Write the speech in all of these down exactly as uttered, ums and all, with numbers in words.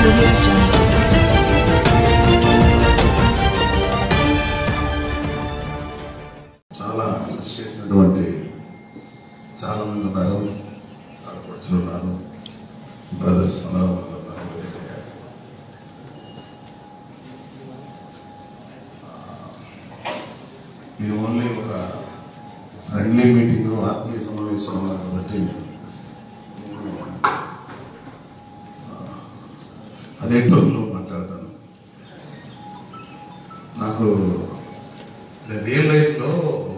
చాలా కృషి చేసినటువంటి చాలా మంది ఉన్నారు, ఆడపడుచులు ఉన్నారు, బ్రదర్స్ అందరూ ఉన్నారు. ఇది ఓన్లీ ఒక ఫ్రెండ్లీ మీటింగ్, ఆత్మీయ సమావేశం ఉన్నారు కాబట్టి అదే టోన్లో మాట్లాడతాను. నాకు రియల్ లైఫ్లో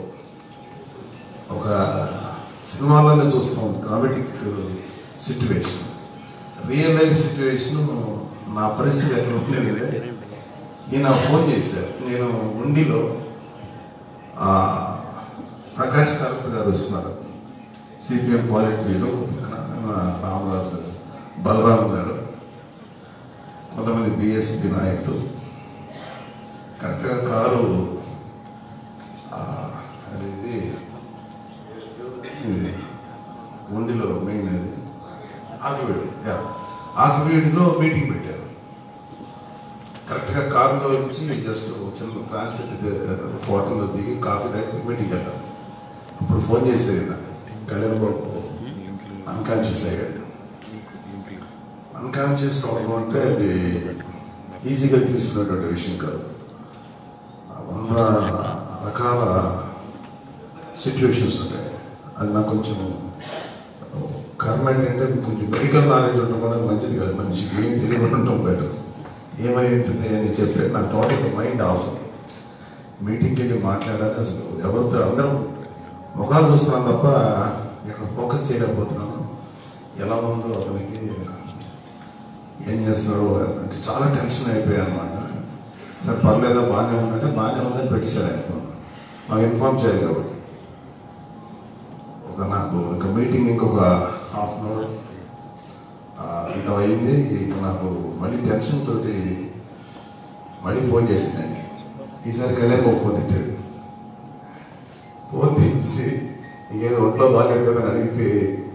ఒక సినిమాలోనే చూస్తాం dramatic situation, real life situation నా పరిస్థితి ఎక్కడ ఉండేది. ఈయన ఫోన్ చేశారు, నేను ఉండిలో ప్రకాష్ కారత్ గారు వస్తున్నారు, CPM politburo Ramaraju Balaram గారు, కొంతమంది బిఎస్పి నాయకులు. కరెక్ట్గా కారు అది ఇది ఉండిలో మెయిన్ అది ఆకివీడు ఆకివీడిలో మీటింగ్ పెట్టారు. కరెక్ట్గా కారులో వచ్చి జస్ట్ చిన్న ట్రాన్సిట్ హోటల్లో దిగి కాఫీ దగ్గర మీటింగ్ వెళ్ళారు. అప్పుడు ఫోన్ చేసేది నా కళ్యాణ్ బాబు అన్కాన్షియస్ అయ్యాడు. అన్కాన్షియస్ అవడం అంటే అది ఈజీగా తీసుకునేటువంటి విషయం కాదు. వంద రకాల సిచ్యువేషన్స్ ఉంటాయి. అది నాకు కొంచెం కర్మ ఏంటంటే కొంచెం మెడికల్ నాలెడ్జ్ ఉండడం కూడా మంచిది కాదు, మనిషికి ఏం తెలియకుండా ఉండటం బెటర్. ఏమై ఉంటుంది అని చెప్పి నాకు టోటల్ మైండ్ ఆఫ్. మీటింగ్కి వెళ్ళి మాట్లాడాలి, అసలు ఎవరితో అందరం ముఖాలు చూస్తున్నాను తప్ప ఇక్కడ ఫోకస్ చేయలేకపోతున్నాను. ఎలా ఉందో అతనికి, ఏం చేస్తున్నాడో అంటే చాలా టెన్షన్ అయిపోయాయి అనమాట. సార్ పర్లేదా, బాగానే ఉందంటే బాగానే ఉందని పెట్టేశారు ఆయన. మాకు ఇన్ఫార్మ్ చేయాలి కాబట్టి ఒక నాకు ఇంకా మీటింగ్ ఇంకొక హాఫ్ అన్ అవర్ ఇంకా అయింది. ఇంకా నాకు మళ్ళీ టెన్షన్ తోటి మళ్ళీ ఫోన్ చేసింది ఆయనకి. ఈసారి కళ్యాణ్ బాబు ఫోన్ ఎత్తాడు. ఫోన్ తీసి ఇంకేదో ఒంట్లో బాగాలేదు కదా అని అడిగితే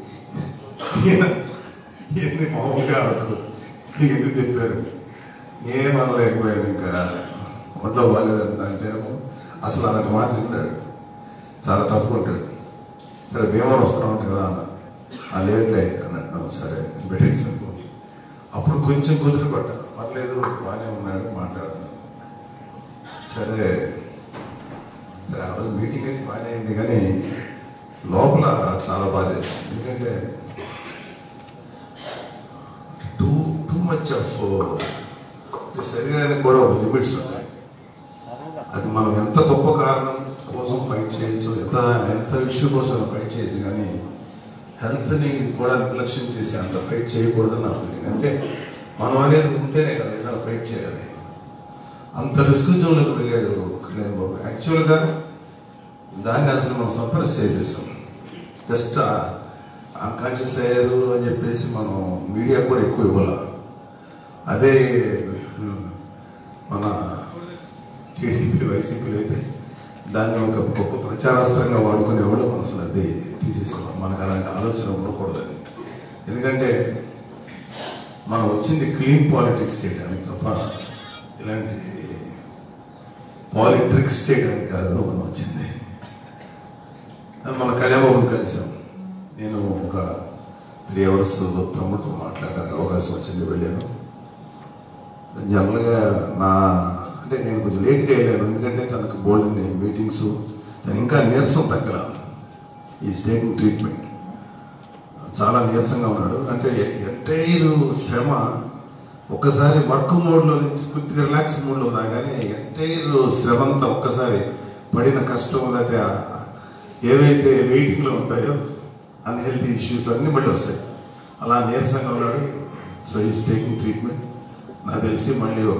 ఇవన్నీ మామూలుగా ఆడుకో నీకు ఎందుకు చెప్పారు, నేనేం అనలేకపోయాను. ఇంకా ఒంట్లో బాగాలేదంట అంటేనేమో అసలు అలాంటి మాట విన్నాడు, చాలా టఫ్గా ఉంటాడు. సరే భీమవరం వస్తున్నాం ఉంటుంది కదా అన్న, ఆ లేదులే అన్నాడు. సరే పెట్టేసాను. అప్పుడు కొంచెం కుదురు పడ్డా, పర్లేదు బాగానే ఉన్నాడు మాట్లాడుతున్నాడు. సరే సరే ఆ రోజు మీటింగ్ అయితే బాగానే అయింది, కానీ లోపల చాలా బాధ వేసింది. ఎందుకంటే టూ టూ మచ్ ఆఫ్ శరీరానికి కూడా ఒక లిమిట్స్ ఉంటాయి. అది మనం ఎంత గొప్ప కారణం కోసం ఫైట్ చేయొచ్చు, ఎంత ఎంత ఇష్యూ కోసం ఫైట్ చేయొచ్చు, కానీ హెల్త్ని కూడా నిర్లక్ష్యం చేసి అంత ఫైట్ చేయకూడదని నా ఫీలింగ్. అంటే మనం అనేది ఉంటేనే కదా ఏదైనా ఫైట్ చేయాలి. అంత రిస్క్ జోన్లోకి వెళ్ళాడు కళ్యాణ్ బాబు. యాక్చువల్గా దాన్ని అసలు మనం సప్రెస్ చేసేసాం. జస్ట్ అన్కాన్షియస్ అయ్యారు అని చెప్పేసి మనం మీడియా కూడా ఎక్కువ ఇవ్వాలి. అదే మన టీడీపీ వైసీపీలో అయితే దాన్ని ఒక గొప్ప ప్రచారాస్త్రంగా వాడుకునేవాళ్ళు. మనం అసలు అది తీసేసాం. మనకు అలాంటి ఆలోచన ఉండకూడదని. ఎందుకంటే మనం వచ్చింది క్లీన్ పాలిటిక్స్ చేయడానికి తప్ప ఇలాంటి పాలిట్రిక్స్ చేయడానికి కాదు మనం వచ్చింది. మన కళ్యాణబాబుని కలిసాం. నేను ఒక త్రీ అవర్స్ తమ్ముడితో మాట్లాడడానికి అవకాశం వచ్చింది, వెళ్ళాను. జనరల్గా నా అంటే నేను కొంచెం లేట్గా వెళ్ళాను, ఎందుకంటే తనకు బోల్డ్ మీటింగ్స్, తను ఇంకా నీరసం తగ్గల. ఈ టేకింగ్ ట్రీట్మెంట్ చాలా నీరసంగా ఉన్నాడు. అంటే ఎంటైర్ శ్రమ ఒక్కసారి వర్క్ మోడ్లో నుంచి కొద్దిగా రిలాక్స్ మోడ్లో రాగానే ఎంటైర్ శ్రమ అంతా ఒక్కసారి పడిన కష్టం, లేకపోతే ఏవైతే వెయిటింగ్లో ఉంటాయో అన్హెల్తీ ఇష్యూస్ అన్నీ మళ్ళీ వస్తాయి. అలా నీరసంగా ఉన్నాడు. So is taking treatment. నాకు తెలిసి మళ్ళీ ఒక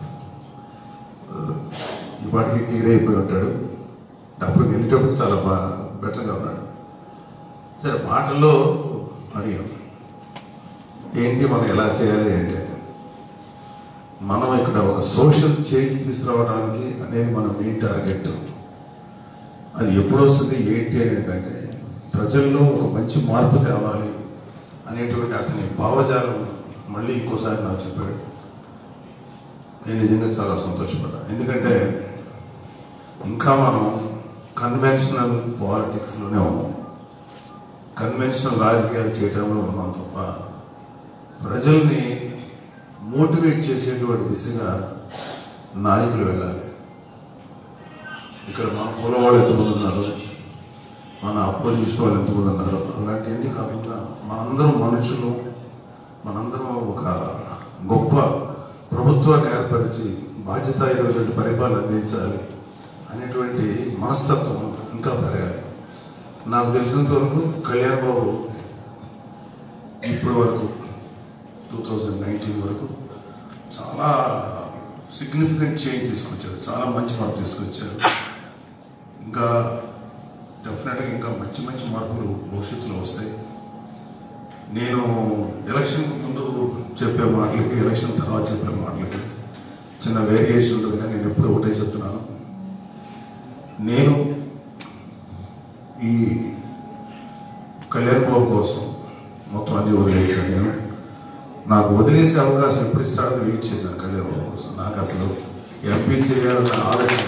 ఈ పాటికి క్లియర్ అయిపోయి ఉంటాడు. అప్పుడు వెళ్ళేటప్పుడు చాలా బాగా బెటర్గా ఉన్నాడు. సరే మాటల్లో అడిగాం, ఏంటి మనం ఎలా చేయాలి అంటే, మనం ఇక్కడ ఒక సోషల్ చేంజ్ తీసుకురావడానికి అనేది మన మెయిన్ టార్గెట్. అది ఎప్పుడు వస్తుంది ఏంటి అనేది కంటే ప్రజల్లో ఒక మంచి మార్పు తేవాలి అనేటువంటి అతని భావజాలం మళ్ళీ ఇంకోసారి నాకు చెప్పాడు. నేను నిజంగా చాలా సంతోషపడ్డా. ఎందుకంటే ఇంకా మనం కన్వెన్షనల్ పాలిటిక్స్లోనే ఉన్నాం, కన్వెన్షనల్ రాజకీయాలు చేయడంలో ఉన్నాం తప్ప ప్రజల్ని మోటివేట్ చేసేటువంటి దిశగా నాయకులు వెళ్ళాలి. ఇక్కడ మన కుల వాళ్ళు ఎంతమంది ఉన్నారు, మన అపోజిషన్ వాళ్ళు ఎంతమంది ఉన్నారు, అలాంటివన్నీ కాకుండా మనందరం మనుషులు, మనందరం ఒక గొప్ప ప్రభుత్వాన్ని ఏర్పరిచి బాధ్యతాయుతమైనటువంటి పరిపాలన అందించాలి అనేటువంటి మనస్తత్వం ఇంకా పెరగాలి. నాకు తెలిసినంత వరకు కళ్యాణ్ బాబు ఇప్పటి వరకు టూ థౌజండ్ నైన్టీన్ వరకు చాలా సిగ్నిఫికెంట్ చేంజ్ తీసుకొచ్చాడు, చాలా మంచి మార్పు తీసుకొచ్చాడు. ఇంకా డెఫినెట్గా ఇంకా మంచి మంచి మార్పులు భవిష్యత్తులో వస్తాయి. నేను ఎలక్షన్ ముందు చెప్పే మాటలకి ఎలక్షన్ తర్వాత చెప్పే మాటలకి చిన్న వేరియేషన్ ఉంటుంది, కానీ నేను ఎప్పుడూ ఒకటే చెప్తున్నాను. నేను ఈ కళ్యాణ్ బాబు కోసం మొత్తం అన్నీ వదిలేసాను. నేను నాకు వదిలేసే అవకాశం ఎప్పుడు ఇస్తాడని వెయిట్ చేశాను కళ్యాణ్ బాబు కోసం. నాకు అసలు ఎంపీ చేయాలన్న ఆలోచన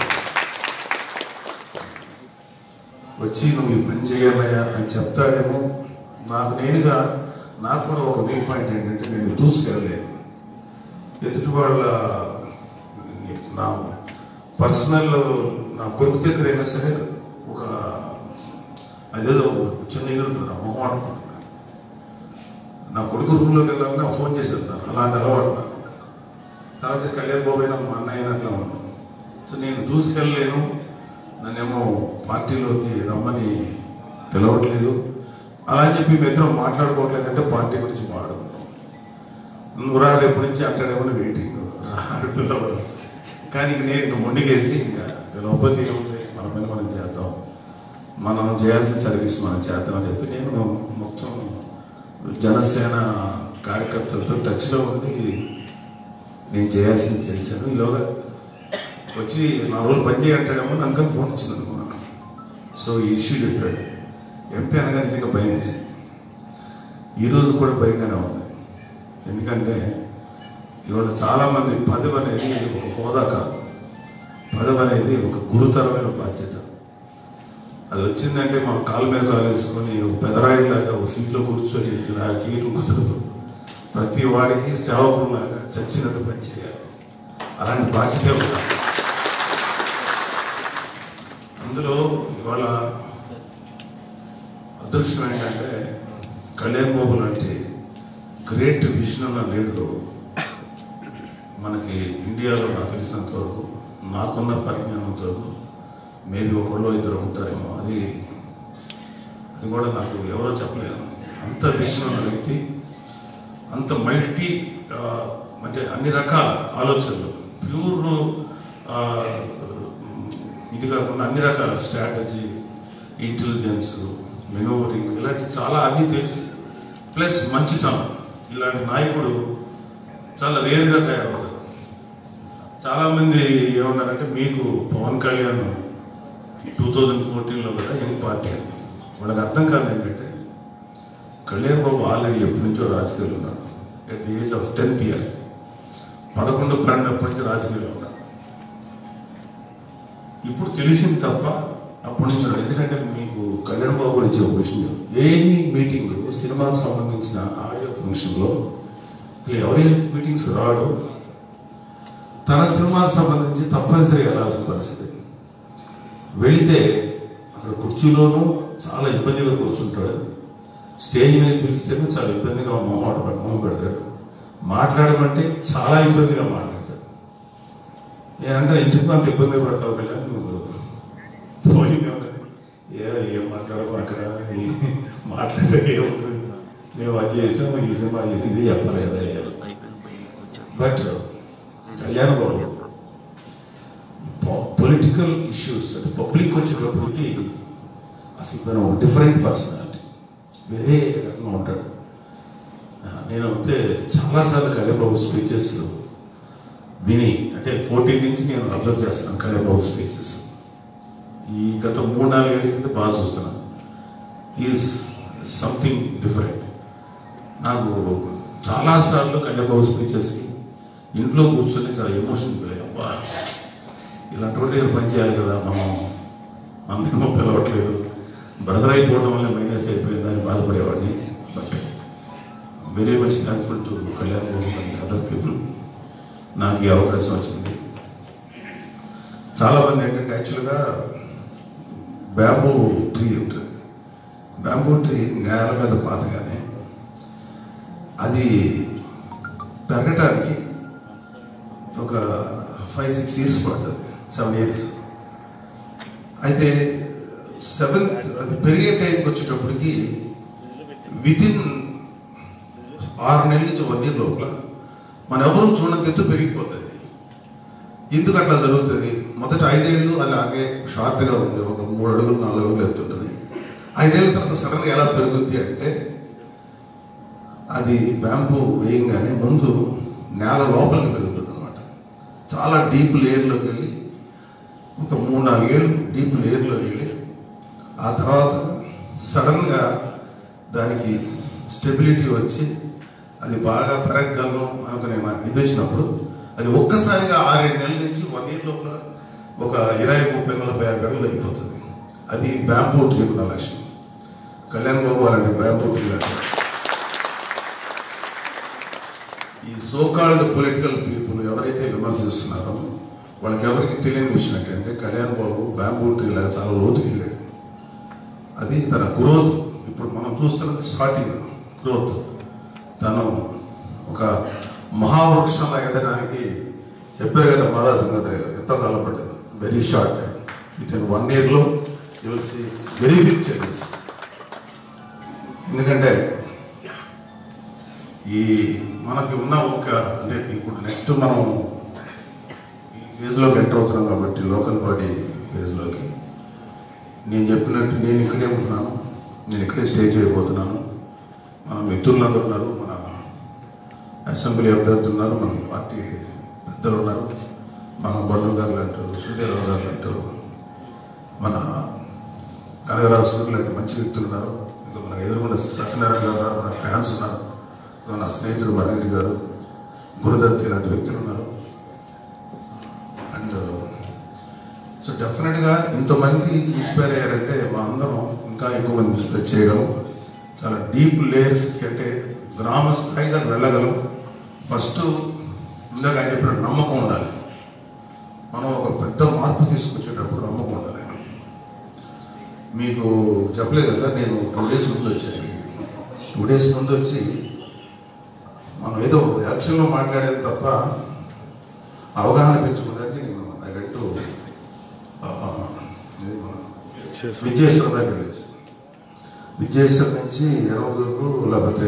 వచ్చి నువ్వు ఈ పని చేయాలయ్యా అని చెప్తాడేమో. నాకు నేనుగా నాకు కూడా ఒక వీక్ పాయింట్ ఏంటంటే నేను దూసుకెళ్ళలేను. ఎదుటి వాళ్ళ నా పర్సనల్ నా కొడుకు దగ్గర అయినా సరే ఒక అదేదో చిన్న ఇది ఉంటుంది, మొహమాట ఉంటుంది. నా కొడుకు రూమ్లోకి వెళ్ళాలని ఫోన్ చేసి వెళ్తాను, అలాంటి అలవాటు నాకు. తర్వాత కళ్యాణ్ బాబు అయినా మా అన్నయ్య అట్లా ఉన్నాను. సో నేను దూసుకెళ్ళలేను, నన్నేమో పార్టీలోకి రమ్మని పిలవట్లేదు అలా అని చెప్పి మిత్రం మాట్లాడుకోవట్లేదంటే పార్టీ గురించి మాట్లాడుకుంటాం. నువ్వు రా రేపు నుంచి అంటాడేమో వెయిటింగ్ రాడు పిలవడం. కానీ నేను ఇంకా మొండికేసి ఇంకా పిలవకపోతే ఏముంది, మన పని మనం చేద్దాం, మనం చేయాల్సిన సర్వీస్ మనం చేద్దాం అని చెప్పి నేను మొత్తం జనసేన కార్యకర్తలతో టచ్లో ఉండి నేను చేయాల్సింది చేశాను. ఈలోగా వచ్చి నా రోజులు పని చేయంటాడేమో నన్ను ఫోన్ వచ్చింది అనుకున్నాను. సో ఈ ఇష్యూ చెప్పాడు. ఎంపీ అనగా నిజంగా భయం వేసింది. ఈరోజు కూడా భయంగానే ఉంది. ఎందుకంటే ఇవాళ చాలామంది పదవి అనేది ఒక హోదా కాదు, పదవి అనేది ఒక గురుతరమైన బాధ్యత. అది వచ్చిందంటే మనం కాలు మీద కాలు వేసుకొని ఒక పెదరాయిలాగా ఒక సీట్లో కూర్చొని ఇలా చేయటం కుదరదు. ప్రతి వాడికి సేవకులాగా చచ్చినట్టు పని చేయాలి. అలాంటి బాధ్యత ఉండాలి. అందులో ఇవాళ అదృష్టం ఏంటంటే కళ్యాణ్ బాబు లాంటి గ్రేట్ విజన్ ఉన్న లీడరు మనకి ఇండియాలో నాకు తెలిసినంత వరకు, నాకున్న పరిజ్ఞానంతో వరకు మేబీ ఒకళ్ళు ఇద్దరు ఉంటారేమో. అది అది కూడా నాకు ఎవరో చెప్పలేను. అంత విజన్ ఉన్న వ్యక్తి, అంత మల్టీ అంటే అన్ని రకాల ఆలోచనలు, ప్యూర్ ఇది కాకుండా అన్ని రకాల స్ట్రాటజీ, ఇంటెలిజెన్స్, మెనోవరింగ్ ఇలాంటి చాలా అన్నీ తెలిసి ప్లస్ మంచితనం. ఇలాంటి నాయకుడు చాలా రేరుగా తయారవుతారు. చాలామంది ఏమన్నారంటే మీకు పవన్ కళ్యాణ్ టూ థౌజండ్ ఫోర్టీన్లో కూడా యంగ్ పార్టీ అని. వాళ్ళకి అర్థం కాదు ఏంటంటే కళ్యాణ్ బాబు ఆల్రెడీ ఎప్పటి నుంచో రాజకీయాలు ఉన్నాడు. At the age of tenth year పదకొండు పన్నెండప్పటి నుంచి రాజకీయాల్లో ఉన్నాడు. ఇప్పుడు తెలిసింది తప్ప అప్పటి నుంచి. ఎందుకంటే మీకు కళ్యాణ్ బాబు గురించి ఒక విషయం, ఏనీ మీటింగ్ సినిమాకు సంబంధించిన ఆడియో ఫంక్షన్లో ఎవరి మీటింగ్స్ రాడు, తన సినిమాకు సంబంధించి తప్పనిసరిగా వెళ్ళాల్సిన పరిస్థితి. వెళితే అక్కడ కుర్చీలోనూ చాలా ఇబ్బందిగా కూర్చుంటాడు, స్టేజ్ మీద పిలిస్తేనే చాలా ఇబ్బందిగా మొహమాట మొహం పెడతాడు, మాట్లాడమంటే చాలా ఇబ్బందిగా మాట్లాడతాడు. నేనంటే ఎందుకు అంత ఇబ్బంది పడతావు కళ్యాణ్, నువ్వు పోయింది ఏమన్నది ఏ ఏం మాట్లాడము అక్కడ మాట్లాడే ఏముంటుంది, మేము అది చేసాము ఈ సినిమా చేసి ఇది చెప్పాలి కదా. But Kalyan Babu political issues అంటే పబ్లిక్ వచ్చేటప్పటికి అసలు తను డిఫరెంట్ పర్సనాలిటీ, వేరే రకంగా ఉంటాడు. నేను అయితే చాలాసార్లు కళ్యాణ్ బాబు స్పీచెస్ విని, అంటే ఫోర్టీన్ నుంచి నేను అబ్జర్వ్ చేస్తున్నాను కళ్యాణ్ బాబు స్పీచెస్. ఈ గత మూడు నాలుగు ఏళ్ళ కింద బాగా చూస్తున్నాను. Is something different. నాకు చాలాసార్లు కళ్యాణబాబు స్పీచెస్కి ఇంట్లో కూర్చొని చాలా ఎమోషన్ ఫీల్ అయ్యి, అబ్బా ఇలాంటి వాటి దగ్గర పనిచేయాలి కదా, మనం అందరేమో పిలవట్లేదు, బ్రదర్ అయిపోవడం వల్ల మైనస్ అయిపోయిందని బాధపడేవాడిని. But very much thankful to Kalyanbabu and other people నాకు ఈ అవకాశం వచ్చింది. చాలామంది ఏంటంటే యాక్చువల్గా బ్యాంబూ ట్రీ ఉంటుంది, బ్యాంబూ ట్రీ నేల మీద పాతగానే అది పెరగటానికి ఒక ఫైవ్ సిక్స్ ఇయర్స్ పడుతుంది, సెవెన్ ఇయర్స్. అయితే సెవెంత్ అది పెరిగే టైంకి వచ్చేటప్పటికి వితిన్ ఆరు నెలల నుంచి వన్ ఇయర్ లోపల మన ఎవరు చూడని ఎత్తు పెరిగిపోతుంది. ఎందుకు అట్లా జరుగుతుంది? మొదట ఐదేళ్ళు అలాగే షార్ట్గా ఉంది, ఒక మూడు అడుగులు నాలుగు అడుగులు ఎత్తుంటుంది. ఐదేళ్ళ తర్వాత సడన్గా ఎలా పెరుగుద్ది అంటే అది బ్యాంబూ వేయంగానే ముందు నేల లోపలికి పెరుగుతుంది అనమాట. చాలా డీప్ లేయర్లోకి వెళ్ళి ఒక మూడు నాలుగేళ్ళు డీప్ లేయర్లోకి వెళ్ళి ఆ తర్వాత సడన్గా దానికి స్టెబిలిటీ వచ్చి అది బాగా పెరగగలను అనుకునే ఇది వచ్చినప్పుడు అది ఒక్కసారిగా ఆరేడు నెలల నుంచి వన్ ఇయర్ లోపల ఒక ఇరవై ముప్పై నలభై యాభై అడుగులు అయిపోతుంది. అది బ్యాంబూ ట్రీ ఉన్న లక్ష్యం. కళ్యాణబాబు అలాంటి బ్యాంబూ ట్రీ అంటే ఈ సోకాల్డ్ పొలిటికల్ పీపుల్ ఎవరైతే విమర్శిస్తున్నారో వాళ్ళకి ఎవరికి తెలియని విషయం ఏంటంటే కళ్యాణబాబు బ్యాంబూ ట్రీ లాగా చాలా లోతుకి వెళ్ళాడు. అది తన గ్రోత్. ఇప్పుడు మనం చూస్తున్నది స్టార్టింగ్ గ్రోత్. తను ఒక మహావృక్షంలా ఎదగడానికి చెప్పారు కదా మాదా సంగతి, ఎంత కాలం పడ్డది? Very short time, within one ఇయర్లో you will see very big changes. ఎందుకంటే ఈ మనకి ఉన్న ఒక అంటే ఇప్పుడు నెక్స్ట్ మనం ఈ ఫేజ్లోకి ఎంటర్ అవుతున్నాం కాబట్టి లోకల్ బాడీ ఫేజ్లోకి నేను చెప్పినట్టు నేను ఇక్కడే ఉంటున్నాను, నేను ఇక్కడే స్టే చేయబోతున్నాను. మన మిత్రులందరూ ఉన్నారు, మన అసెంబ్లీ అభ్యర్థులు ఉన్నారు, మన పార్టీ పెద్దలు ఉన్నారు, మన బంధువు గారు అంటారు, సూర్యరావు గారు అంటారు, మన కనగరాజు సూర్యులు లాంటి మంచి వ్యక్తులు ఉన్నారు. ఇంకా మన ఎదురుకుండా సత్యనారాయణ గారు ఉన్నారు, మన ఫ్యాన్స్ ఉన్నారు, నా స్నేహితుడు మరణి గారు, గురుదత్తి లాంటి వ్యక్తులు ఉన్నారు. అండ్ సో డెఫినెట్గా ఇంతమంది ఇన్స్పైర్ అయ్యారంటే మా అందరం ఇంకా ఎక్కువ మంది ఇన్స్పైర్ చేయగలం. చాలా డీప్ లేయర్స్కి అంటే గ్రామ స్థాయి దాకా వెళ్ళగలం. ఫస్ట్ ఇందాక ఆయన చెప్పినట్టు నమ్మకం ఉండాలి. మనం ఒక పెద్ద మార్పు తీసుకొచ్చేటప్పుడు నమ్మకం ఉండాలి. మీకు చెప్పలేదు సార్, నేను టూ డేస్ ముందు వచ్చాను. టూ డేస్ ముందు వచ్చి మనం ఏదో యాక్షన్లో మాట్లాడేది తప్ప అవగాహన పెంచుకునేది నేను ఐ వెంట్ టు విజయేశ్వరం దగ్గర వెళ్ళేసి విజయేశ్వరం నుంచి ఎరవదూరు లేకపోతే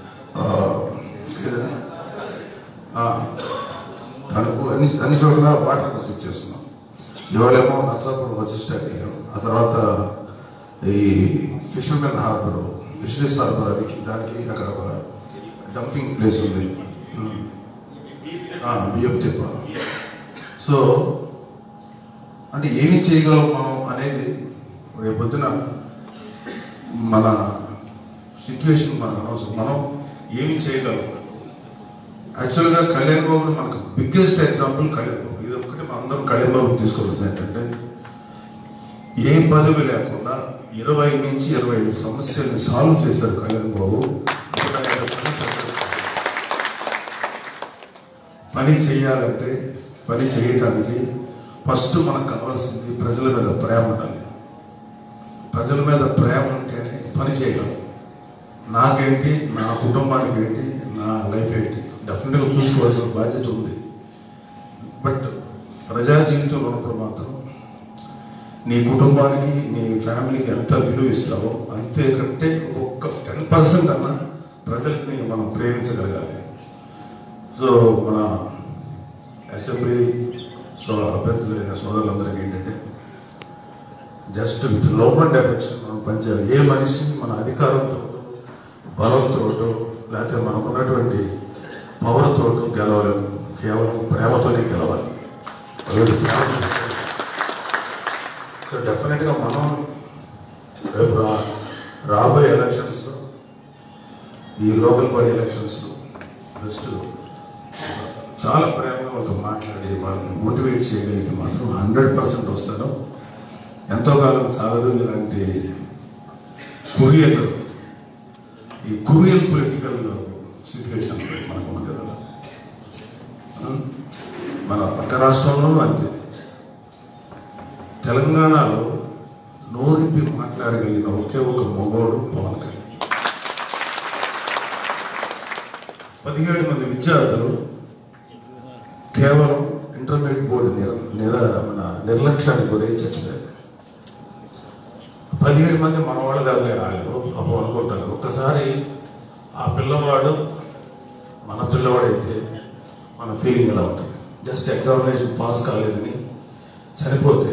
ఏదైనా తనకు అన్ని అన్ని చోట్ల వాటర్ గుర్తు చేసుకున్నాం. ఇవాళేమో నర్సాపురం వశిష్ఠకి వెళ్ళాం. ఆ తర్వాత ఈ ఫిషర్మెన్ హార్బర్, ఫిషరీస్ హార్బర్, అది దానికి అక్కడ ఒక డంపింగ్ ప్లేస్ ఉంది, బియ్యం తిప్ప. సో అంటే ఏమి చేయగలం మనం అనేది రేపొద్దున మన సిచ్యువేషన్ మనకు అనవసరం. మనం ఏమి చేయగలం. యాక్చువల్గా కళ్యాణ్ బాబుని మనకు బిగ్గెస్ట్ ఎగ్జాంపుల్ కళ్యాణ్ బాబు. ఇది ఒక్కటి మన అందరం కళ్యాణ్ బాబుకి తీసుకోవాల్సింది ఏంటంటే ఏ పదవి లేకుండా ఇరవై నుంచి ఇరవై ఐదు సమస్యల్ని సాల్వ్ చేశారు కళ్యాణ్ బాబు. పని చేయాలంటే పని చేయడానికి ఫస్ట్ మనకు కావాల్సింది ప్రజల మీద ప్రేమ ఉండాలి. ప్రజల మీద ప్రేమ ఉంటేనే పని చేయగలం. నాకేంటి, నా కుటుంబానికి ఏంటి, నా లైఫ్ ఏంటి డెఫినెట్గా చూసుకోవాల్సిన బాధ్యత ఉంది. బట్ ప్రజా జీవితంలో ఉన్నప్పుడు మాత్రం నీ కుటుంబానికి, నీ ఫ్యామిలీకి ఎంత విలువ ఇస్తావో అంతేకంటే ఒక్క టెన్ పర్సెంట్ అన్నా ప్రజల్ని మనం ప్రేమించగలగాలి. సో మన అసెంబ్లీ సో అభ్యర్థులైన సోదరులందరికీ ఏంటంటే just with love and affection మనం పనిచేయాలి. ఏ మనిషి మన అధికారంతో, బలంతో, లేకపోతే మనకున్నటువంటి పవర్తో గెలవలేము. కేవలం ప్రేమతోనే గెలవాలి. సో డెఫినెట్గా మనం రేపు రా రాబోయే ఎలక్షన్స్లో, ఈ లోకల్ బాడీ ఎలక్షన్స్లో చాలా ప్రేమగా వాళ్ళతో మాట్లాడి వాళ్ళని మోటివేట్ చేయగలిగితే మాత్రం హండ్రెడ్ పర్సెంట్ వస్తాను. ఎంతో కాలం సాగదు ఇలాంటి కొరియల్ ఈ కొరియల్ పొలిటికల్ సిచ్యువేషన్ మనకు ఉంది కదా. మన పక్క రాష్ట్రంలోనూ అంతే. తెలంగాణలో నోరిపి మాట్లాడగలిగిన ఒకే ఒక మగోడు పవన్ కళ్యాణ్. పదిహేడు మంది విద్యార్థులు కేవలం ఇంటర్మీడియట్ బోర్డు నిర నిర మన నిర్లక్ష్యానికి గురై చచ్చిపోయారు. పదిహేడు మంది మనవాళ్ళు కాదు, వాళ్ళు పాపం అనుకుంటారు. ఒక్కసారి ఆ పిల్లవాడు మన పిల్లవాడైతే మన ఫీలింగ్ ఎలా ఉంటుంది? జస్ట్ ఎగ్జామినేషన్ పాస్ కాలేదని చనిపోతే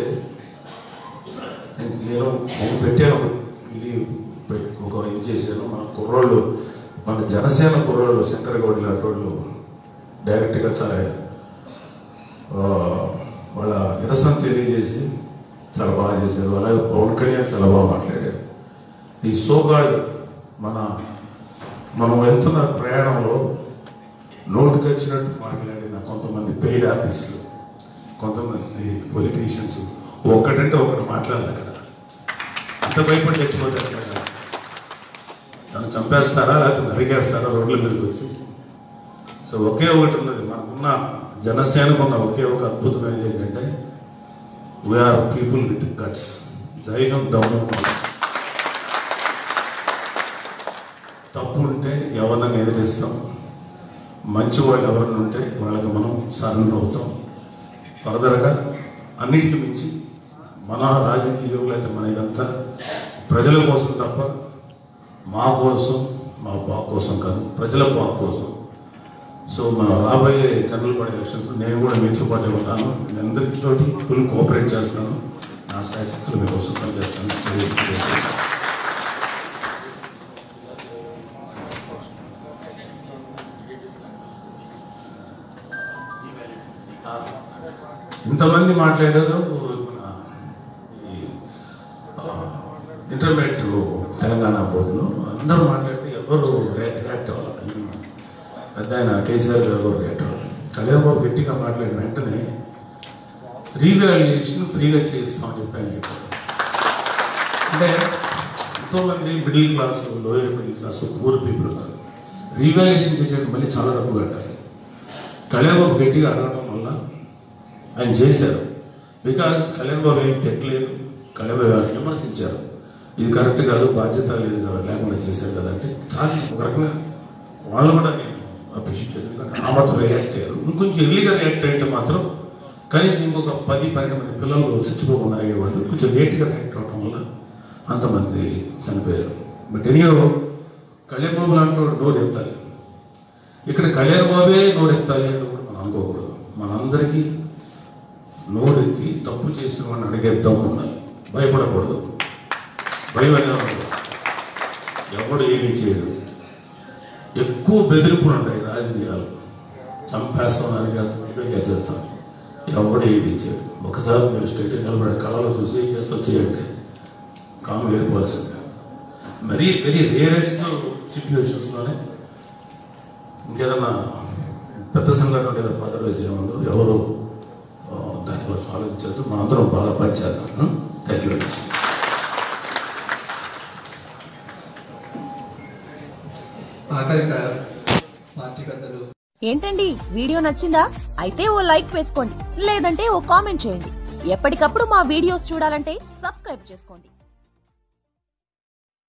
నేను నేను పెట్టాను, ఇది ఒక ఇది చేశాను. మన కుర్రోళ్ళు, మన జనసేన కుర్రోళ్ళు, శంకరగౌడ్ లాంటి వాళ్ళు డైరెక్ట్గా చాలా వాళ్ళ నిరసన తెలియజేసి చాలా బాగా చేశారు. అలాగే పవన్ కళ్యాణ్ చాలా బాగా మాట్లాడారు. ఈ సోగాళ్ళు మన మనం వెళ్తున్న ప్రయాణంలో నోటుకు వచ్చినట్టు మాట్లాడిన కొంతమంది పెయిడ్ ఆర్టిస్టులు, కొంతమంది పొలిటీషియన్స్ ఒక్కటంటే ఒకటి మాట్లాడాలి. అక్కడ అంత భయపడి చచ్చిపోతారు కదా, తను చంపేస్తారా లేకపోతే నరికేస్తారా రోడ్ల మీదకి వచ్చి. సో ఒకే ఒకటి ఉన్నది మనకున్న జనసేనకు ఉన్న ఒకే ఒక అద్భుతమైనది ఏంటంటే వీఆర్ పీపుల్ విత్ గట్స్. ధైర్యం, దమ్ము. తప్పు ఉంటే ఎవరినైనా ఎదిరిస్తాం, మంచి వాళ్ళు ఎవరైనా ఉంటే వాళ్ళకి మనం సరెండర్ అవుతాం. ఫర్దర్గా అన్నిటికీ మించి మన రాజకీయంలో అయితే మన ఇదంతా ప్రజల కోసం తప్ప మా కోసం మా బాగు కోసం కాదు, ప్రజల బాగు కోసం. సో మన రాబోయే జనరల్ బాడీ ఎలక్షన్స్ నేను కూడా మీతో పాటు ఉంటాను. నేను అందరితో ఫుల్ కోఆపరేట్ చేస్తాను. నా శాశక్తులు మీకోసం పనిచేస్తాను. ఇంతమంది మాట్లాడారు. ఇంటర్మీడియట్ తెలంగాణ బోర్డులో అందరూ మాట్లాడితే ఎవరు రియాక్ట్ అవ్వాలి. పెద్ద ఆయన కేసీఆర్ గారు కూడా రియాక్ట్ అవ్వాలి. కళ్యాణ్ బాబు గట్టిగా మాట్లాడిన వెంటనే రీవాల్యుయేషన్ ఫ్రీగా చేస్తామని చెప్పాను చెప్పారు. అంటే ఎంతోమంది middle class, lower middle class, poor people ఉన్నారు. రీవాల్యుయేషన్ చేసేది మళ్ళీ చాలా డబ్బు కట్టాలి. కళ్యాణ్ బాబు గట్టిగా అడగడం వల్ల ఆయన చేశారు. బికాజ్ కళ్యాణ్ బాబు ఏం తెట్టలేదు, కళ్యాణ్ బాబు గారిని విమర్శించారు. ఇది కరెక్ట్ కాదు, బాధ్యత లేదు లేకుండా చేశారు కదా అంటే చాలా ఒక రకంగా వాళ్ళు కూడా నేను అప్రిషియేట్ చేశాను. ఎందుకంటే ఆ మాత్రం రియాక్ట్ అయ్యారు. ఇంకొంచెం ఎర్లీగా రియాక్ట్ అయితే మాత్రం కనీసం ఇంకొక పది పన్నెండు మంది పిల్లలు చచ్చిపోకుండా అయ్యేవాళ్ళు. కొంచెం లేట్గా రియాక్ట్ అవడం వల్ల అంతమంది చనిపోయారు. బట్ ఎనియో కళ్యాణ్ బాబు లాంటి వాడు నోరు ఎత్తాలి. ఇక్కడ కళ్యాణ్ బాబే నోరు ఎత్తాలి అని కూడా మనం అనుకోకూడదు. మనందరికీ నోరెత్తి తప్పు చేసిన వాడిని అడిగే దమ్ము ఉండాలి. భయపడకూడదు. భయం అనేది ఎవడు ఏమి చేయడు. ఎక్కువ బెదిరింపులు ఉంటాయి రాజకీయాలు. చంపేస్తాం, నరికేస్తాం, ఇదే చేసేస్తాం. ఎవడు ఏది చేయడు. ఒకసారి మీరు స్టేట్ నిలబడే కళలో చూసి ఏం చేస్తాం చేయండి, కాము వెళ్ళిపోవాల్సిందే. మరీ వెరీ రేరెస్ట్ సిచ్యువేషన్స్లోనే ఇంకేదన్నా పెద్ద సంఘటన లేదా అదర్వైజ్ ఏముండదు. ఎవరు దానికోసం ఆలోచించద్దు. మనందరం బాగా పనిచేద్దాం. Thank you very much. ఏంటండి, వీడియో నచ్చిందా? అయితే ఓ లైక్ వేసుకోండి, లేదంటే ఓ కామెంట్ చేయండి. ఎప్పటికప్పుడు మా వీడియోస్ చూడాలంటే సబ్స్క్రైబ్ చేసుకోండి.